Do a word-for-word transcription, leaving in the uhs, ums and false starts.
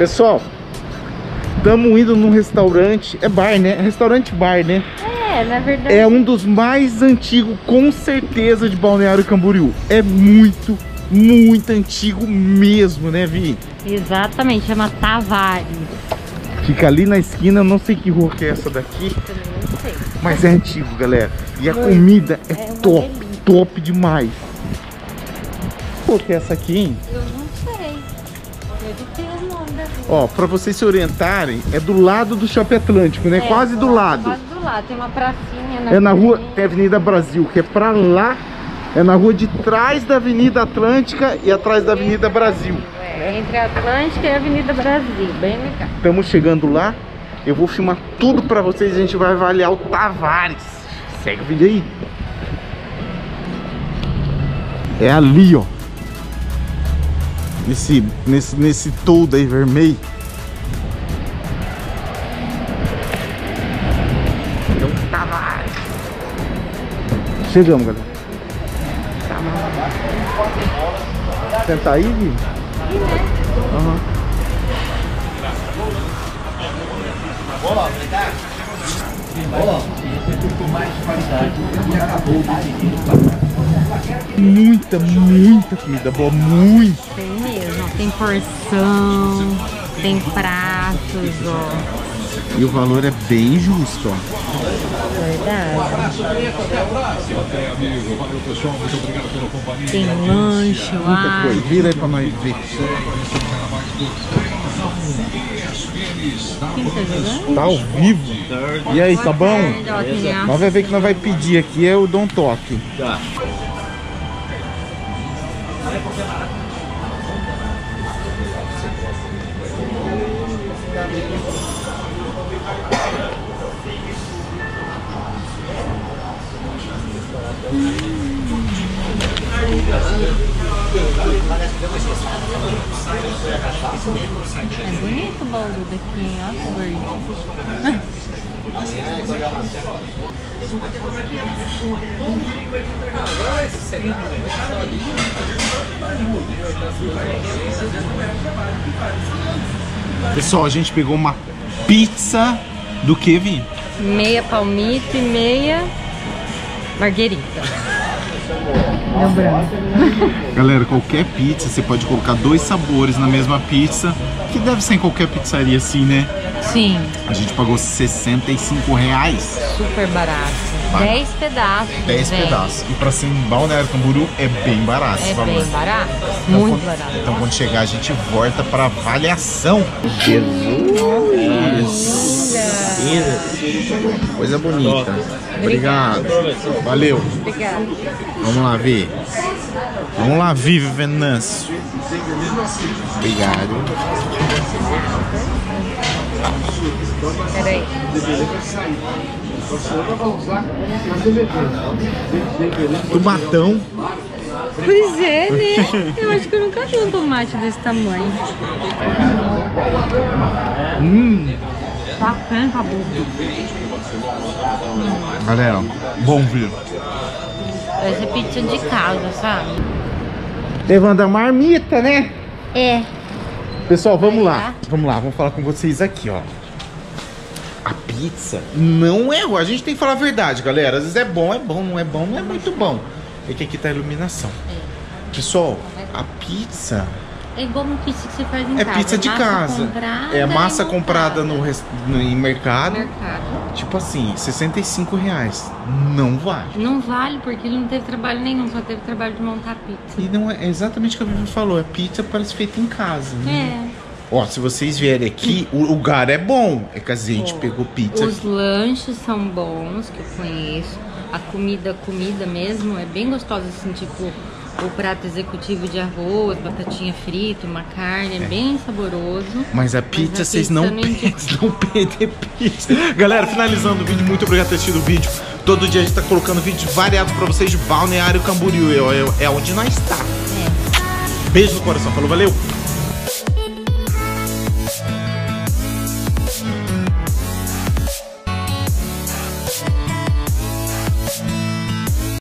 Pessoal, estamos indo num restaurante, é bar, né? É restaurante bar, né? É, na verdade. É um dos mais antigos, com certeza, de Balneário Camboriú. É muito, muito antigo mesmo, né, Vi? Exatamente, chama Tavares. Fica ali na esquina, eu não sei que rua que é essa daqui. Não sei. Mas é antigo, galera. E a Muito. comida é, É uma top, delícia. top demais. Qual que é essa aqui, hein? Eu não sei. Deve ter o nome da rua. Ó, pra vocês se orientarem, é do lado do Shopping Atlântico, né? É, Quase do lado. Quase do lado. Tem uma pracinha na É na rua, frente. tem a Avenida Brasil, que é pra lá. É na rua de trás da Avenida Atlântica e atrás da Avenida Brasil. É, entre a Atlântica e a Avenida Brasil. Bem legal. Estamos chegando lá. Eu vou filmar tudo pra vocês e a gente vai avaliar o Tavares. Segue o vídeo aí. É ali, ó. Nesse, nesse, nesse toldo aí vermelho. É o Tavares. Chegamos, galera. Sentar aí, Vi? Aham. Muita, muita comida boa, muito. Tem mesmo. Tem porção, tem pratos, ó. E o valor é bem justo, ó. Verdade. Tem lanche Muita lá. coisa. Vira aí pra nós ver. Quem tá jogando? Tá ao vivo. E aí, tá bom? Ó, tem a- Nós vai ver que nós vai pedir aqui é o Dom Toque. Tá. É bonito o baú daqui, hein? Ó, que verde. Pessoal, a gente pegou uma pizza do Kevin. Meia palmito e meia marguerita. Deu branco. Galera, qualquer pizza, você pode colocar dois sabores na mesma pizza, que deve ser em qualquer pizzaria assim, né? Sim, A gente pagou sessenta e cinco reais. super barato. Barato. dez pedaços. dez velho. pedaços. E pra ser em Balneário Camboriú é bem barato esse É valor. bem barato. Então, Muito quando, barato. Então quando chegar a gente volta pra avaliação. Jesus! Coisa bonita. Obrigado. Valeu. Obrigada. Vamos lá, Vi. Vamos lá, Vive Venâncio. Obrigado. Peraí. Tomatão. Pois é, né? Eu acho que eu nunca vi um tomate desse tamanho. Hum. Bacana, tá bom. Galera, bom, viu? Essa é pizza de casa, sabe? Levando a marmita, né? É. Pessoal, vamos Aí, lá. tá? Vamos lá, vamos falar com vocês aqui, ó. A pizza não é ruim. A gente tem que falar a verdade, galera. Às vezes é bom, é bom, não é bom, não é muito bom. É que aqui tá a iluminação. Pessoal, a pizza É igual uma pizza que você faz em é casa. pizza de massa casa. comprada É massa e comprada no, res- no em mercado. mercado. Tipo assim, sessenta e cinco reais. Não vale. Não vale porque ele não teve trabalho nenhum, só teve trabalho de montar a pizza. E não é, é exatamente o que a Vivi falou. É pizza parece feita em casa. Né? É. Ó, se vocês vierem aqui, o lugar é bom. É que a gente Ó, pegou pizza. Os lanches são bons, que eu conheço. A comida, comida mesmo, é bem gostosa, assim, tipo o prato executivo de arroz, batatinha frita, uma carne, é, bem saboroso. Mas a pizza, a vocês pizza não, eu não indico. pensam, não perder pizza. Galera, finalizando o vídeo, muito obrigado por ter assistido o vídeo. Todo dia a gente tá colocando vídeos variados pra vocês de Balneário Camboriú. É, é, é onde nós tá. É. Beijo no coração, falou, valeu!